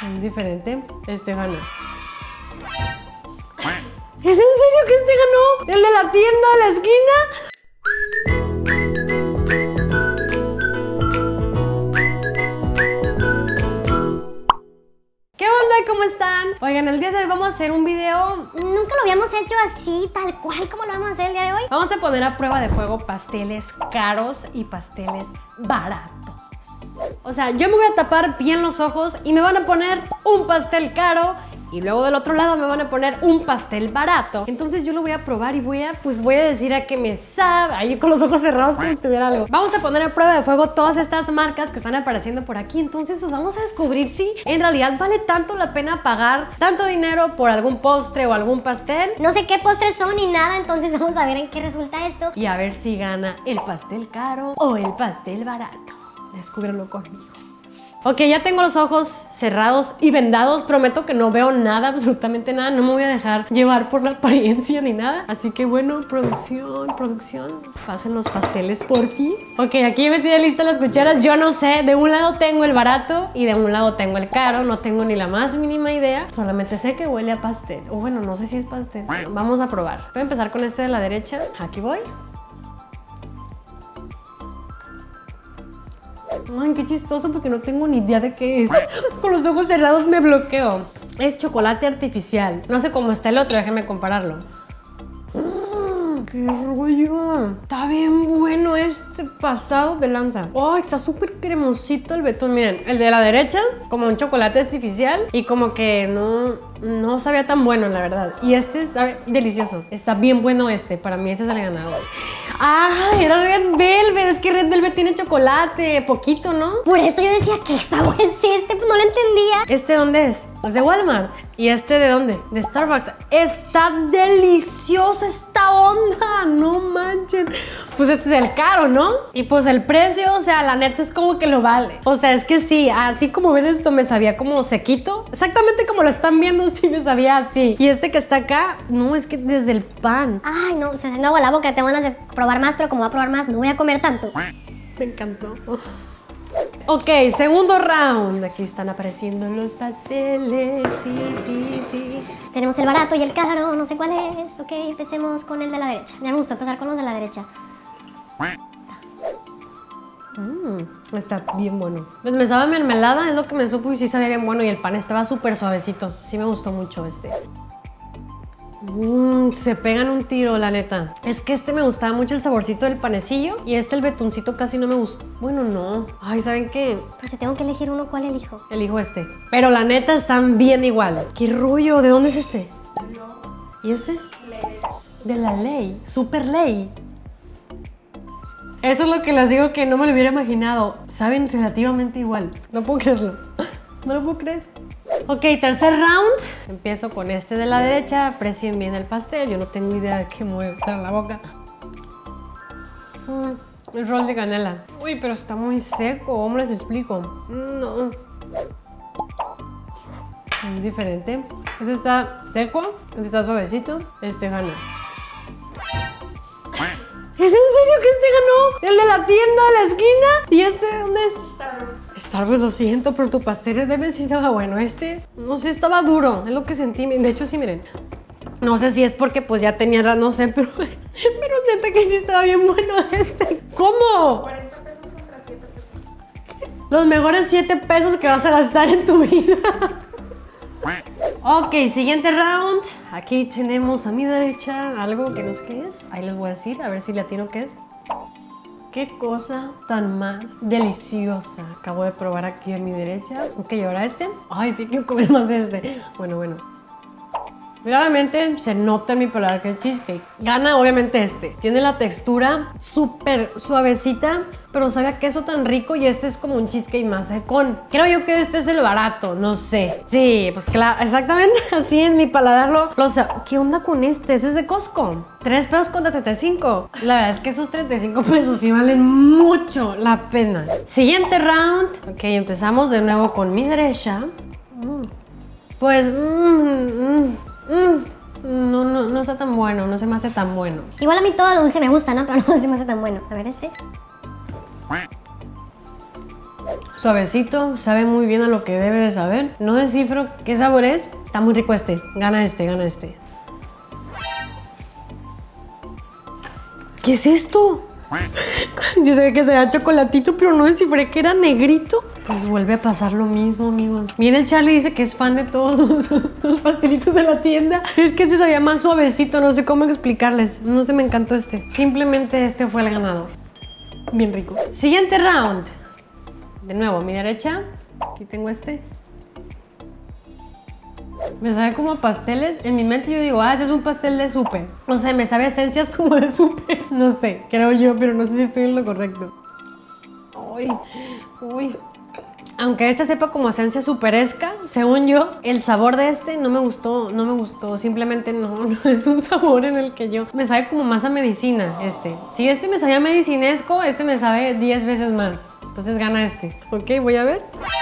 Diferente. Este gana. ¿Es en serio que este ganó? ¿El de la tienda de la esquina? ¿Qué onda? ¿Cómo están? Oigan, el día de hoy vamos a hacer un video. Nunca lo habíamos hecho así, tal cual como lo vamos a hacer el día de hoy. Vamos a poner a prueba de fuego pasteles caros y pasteles baratos. O sea, yo me voy a tapar bien los ojos y me van a poner un pastel caro y luego del otro lado me van a poner un pastel barato. Entonces yo lo voy a probar y voy a decir a qué me sabe. Ahí con los ojos cerrados como si tuviera algo. Vamos a poner a prueba de fuego todas estas marcas que están apareciendo por aquí. Entonces pues vamos a descubrir si en realidad vale tanto la pena pagar tanto dinero por algún postre o algún pastel. No sé qué postres son ni nada, entonces vamos a ver en qué resulta esto. Y a ver si gana el pastel caro o el pastel barato. Descúbrelo conmigo. Ok, ya tengo los ojos cerrados y vendados. Prometo que no veo nada, absolutamente nada. No me voy a dejar llevar por la apariencia ni nada. Así que bueno, producción, pasen los pasteles porquis. Ok, aquí me tiene listas las cucharas. Yo no sé, de un lado tengo el barato y de un lado tengo el caro. No tengo ni la más mínima idea. Solamente sé que huele a pastel. O bueno, no sé si es pastel. Bueno, vamos a probar. Voy a empezar con este de la derecha. Aquí voy. Ay, qué chistoso porque no tengo ni idea de qué es. Con los ojos cerrados me bloqueo. Es chocolate artificial. No sé cómo está el otro, déjenme compararlo. ¡Qué rollo! Está bien bueno este pasado de lanza. ¡Oh, está súper cremosito el betún! Miren, el de la derecha, como un chocolate artificial y como que no sabía tan bueno, la verdad. Y este sabe delicioso. Está bien bueno este. Para mí ese es el ganador. ¡Ah! Era Red Velvet. Es que Red Velvet tiene chocolate. Poquito, ¿no? Por eso yo decía, ¿qué sabor es este? Pues no lo entendía. ¿Este dónde es? Es de Walmart. ¿Y este de dónde? De Starbucks. Está deliciosa esta onda. No manchen. Pues este es el caro, ¿no? Y pues el precio, o sea, la neta es como que lo vale. O sea, es que sí, así como ven esto me sabía como sequito. Exactamente como lo están viendo, sí me sabía así. Y este que está acá, no, es que desde el pan. Ay, no, se haciendo agua la boca, tengo ganas de probar más, pero como voy a probar más, no voy a comer tanto. Me encantó. Ok, segundo round. Aquí están apareciendo los pasteles. Sí. Tenemos el barato y el caro, no sé cuál es. Ok, empecemos con el de la derecha. Ya me gusta empezar con los de la derecha. Está bien bueno. Pues me sabe a mermelada, es lo que me supo y sí sabía bien bueno. Y el pan estaba súper suavecito. Sí me gustó mucho este. Se pegan un tiro, la neta. Es que este me gustaba mucho el saborcito del panecillo y el betuncito casi no me gustó. Bueno, no. Ay, ¿saben qué? Pero si tengo que elegir uno, ¿cuál elijo? Elijo este. Pero la neta están bien igual. ¿Qué rollo? ¿De dónde es este? ¿Y este? De la Ley. Super Ley. Eso es lo que les digo que no me lo hubiera imaginado. Saben relativamente igual. No puedo creerlo. No lo puedo creer. Ok, tercer round. Empiezo con este de la derecha. Aprecien bien el pastel. Yo no tengo idea de qué me voy a meter en la boca. El rol de canela. Uy, pero está muy seco. ¿Cómo les explico? No. Diferente. Este está seco. Este está suavecito. Este gana. ¿Es en serio que este ganó? ¿El de la tienda de la esquina? ¿Y este dónde es? Starbucks, lo siento, pero tu pastel debe decir estaba bueno. Este, no sé, estaba duro. Es lo que sentí. De hecho, sí, miren. No sé si es porque pues ya tenía, no sé, pero neta que sí estaba bien bueno este. ¿Cómo? 40 pesos contra 7 pesos. Los mejores 7 pesos que vas a gastar en tu vida. Ok, siguiente round. Aquí tenemos a mi derecha algo que no sé qué es. Ahí les voy a decir, a ver si le atino qué es. Qué cosa tan más deliciosa. Acabo de probar aquí a mi derecha. Ok, ahora este. Ay, sí quiero comer más de este. Bueno. Realmente se nota en mi paladar que el cheesecake. Gana obviamente este. Tiene la textura súper suavecita, pero sabe a queso tan rico y este es como un cheesecake más secón. Creo yo que este es el barato, no sé. Sí, pues claro, exactamente así en mi paladar lo sé. ¿Qué onda con este? Ese es de Costco. 3 pesos contra 35. La verdad es que esos 35 pesos sí valen mucho la pena. Siguiente round. Ok, empezamos de nuevo con mi derecha. Pues... No está tan bueno, no se me hace tan bueno. Igual a mí todo lo dulce me gusta, ¿no? Pero no se me hace tan bueno. A ver este. Suavecito, sabe muy bien a lo que debe de saber. No descifro qué sabor es. Está muy rico este. Gana este, gana este. ¿Qué es esto? Yo sé que será chocolatito, pero no descifré que era negrito. Pues vuelve a pasar lo mismo, amigos. Miren, el Charlie dice que es fan de todos los pastelitos de la tienda. Es que este sabía más suavecito, no sé cómo explicarles. No sé, me encantó este. Simplemente este fue el ganador. Bien rico. Siguiente round. De nuevo, a mi derecha. Aquí tengo este. Me sabe como a pasteles. En mi mente yo digo, ah, ese es un pastel de súper. O sea, me sabe a esencias como de súper. No sé, creo yo, pero no sé si estoy en lo correcto. Uy, uy. Aunque este sepa como esencia superesca, según yo, el sabor de este no me gustó, no me gustó. Simplemente no es un sabor en el que yo... Me sabe como más a medicina este. Si este me sabía medicinesco, este me sabe 10 veces más. Entonces gana este. Ok, voy a ver.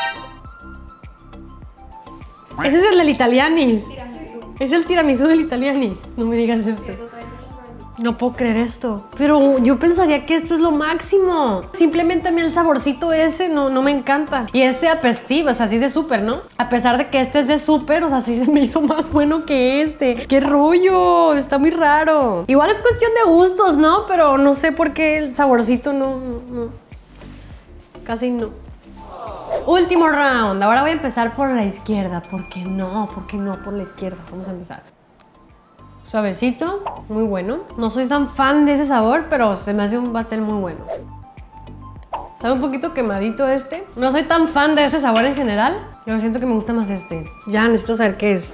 Ese es el del Italianis. Es el tiramisú del Italianis. No me digas esto. No puedo creer esto. Pero yo pensaría que esto es lo máximo. Simplemente a mí el saborcito ese no me encanta. Y este, pues sí, o sea, sí es de súper, ¿no? A pesar de que este es de súper, o sea, sí se me hizo más bueno que este. ¡Qué rollo! Está muy raro. Igual es cuestión de gustos, ¿no? Pero no sé por qué el saborcito no. Casi no. Último round. Ahora voy a empezar por la izquierda. ¿Por qué no? ¿Por qué no por la izquierda? Vamos a empezar. Suavecito, muy bueno. No soy tan fan de ese sabor, pero se me hace un pastel muy bueno. Sabe un poquito quemadito este. No soy tan fan de ese sabor en general, pero siento que me gusta más este. Ya necesito saber qué es.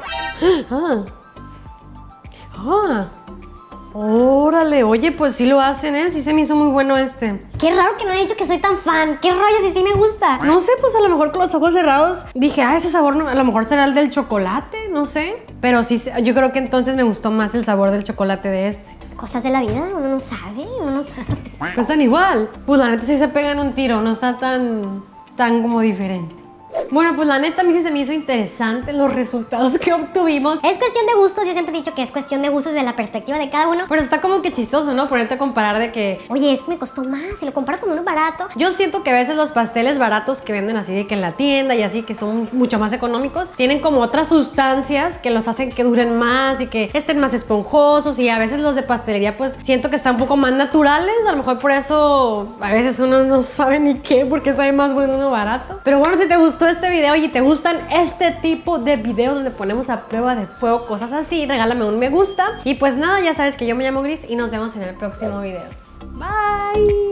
Órale, oye, pues sí lo hacen, ¿eh? Sí se me hizo muy bueno este. Qué raro que no he dicho que soy tan fan. ¿Qué rollo si sí me gusta? No sé, pues a lo mejor con los ojos cerrados dije, ah, ese sabor no, a lo mejor será el del chocolate, no sé. Pero sí, yo creo que entonces me gustó más el sabor del chocolate de este. Cosas de la vida, uno no sabe, uno no sabe. Cuestan igual. Pues la neta sí se pegan un tiro, no está tan como diferente. Bueno, pues la neta a mí sí se me hizo interesante los resultados que obtuvimos. Es cuestión de gustos, yo siempre he dicho que es cuestión de gustos de la perspectiva de cada uno. Pero está como que chistoso, ¿no? Ponerte a comparar de que... Oye, este me costó más, si lo comparo con uno barato. Yo siento que a veces los pasteles baratos que venden así de que en la tienda y así, que son mucho más económicos, tienen como otras sustancias que los hacen que duren más y que estén más esponjosos, y a veces los de pastelería pues siento que están un poco más naturales. A lo mejor por eso a veces uno no sabe ni qué, porque sabe más bueno uno barato. Pero bueno, si te gustó este video y te gustan este tipo de videos donde ponemos a prueba de fuego cosas así, regálame un me gusta. Y pues nada, ya sabes que yo me llamo Gris y nos vemos en el próximo video. Bye.